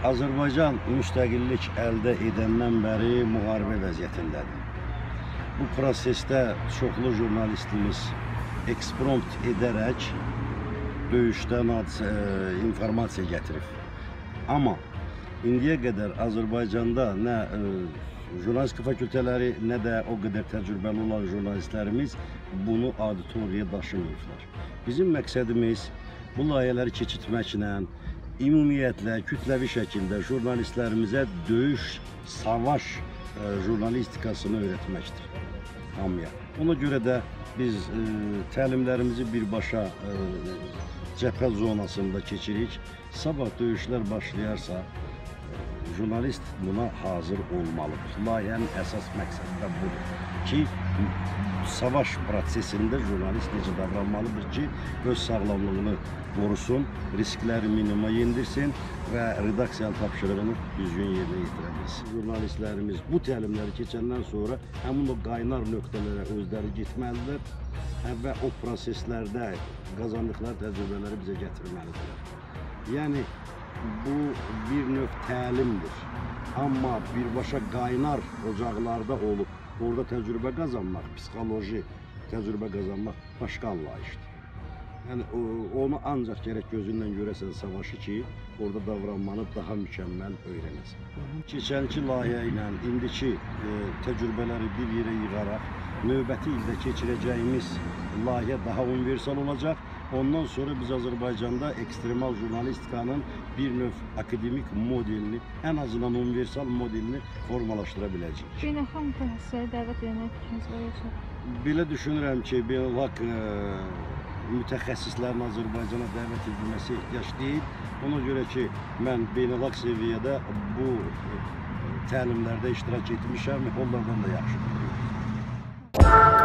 Azərbaycan müstəqillik əldə edəndən bəri müharibə vəziyyətindədir. Bu prosesdə çoxlu jurnalistimiz eksprompt edərək döyüşdən informasiya gətirib. Amma indiyə qədər Azərbaycanda nə jurnalistika fakültələri, nə də o qədər təcrübəli olan jurnalistlərimiz bunu auditoriyaya daşımayıblar. Bizim məqsədimiz bu layihələri keçirtməklə, ümumiyyətlə, kütləvi şəkildə jurnalistlərimizə döyüş, savaş jurnalistikasını öyrətməkdir hamıya. Ona görə də biz təlimlərimizi birbaşa cəbhə zonasında keçirik. Sabah döyüşlər başlayarsa, jurnalist buna hazır olmalıdır. Layihənin əsas məqsədi də budur ki, savaş prosesində jurnalist necə davranmalıdır ki, öz sağlamlığını qorusun, riskləri minimuma yendirsin və redaksiyanın tapşırığını düzgün yerinə yetirə bilsin. Jurnalistlərimiz bu təlimləri keçəndən sonra həmin o qaynar nöqtələrə özləri getməlidir və o proseslərdə qazandıqları təcrübələri bizə gətirməlidirlər. Yəni, bu bir növ təlimdir. Amma birbaşa qaynar ocaqlarda olub, orada təcrübə qazanmaq, psixoloji təcrübə qazanmaq başqa anlayışdır. Yəni, onu ancaq gərək gözündən görəsən savaşı ki, orada davranmanı daha mükəmməl öyrənəsən. Keçənki layihə ilə indiki təcrübələri bir yerə yığaraq, növbəti ildə keçirəcəyimiz layihə daha universal olacaq. Ondan sonra biz Azərbaycanda ekstremal jurnalistikanın bir növ akademik modelini, ən azından universal modelini formalaşdıra biləcəyik. Beynəlxalq mütəxəssisləri dəvət etmək fikriniz var yoxsa? Belə düşünürəm ki, beynəlxalq mütəxəssislərin Azərbaycana dəvət edilməsi ehtiyac deyil. Ona görə ki, mən beynəlxalq səviyyədə bu təlimlərdə iştirak etmişəm, onlardan da yaxşı biliyorum.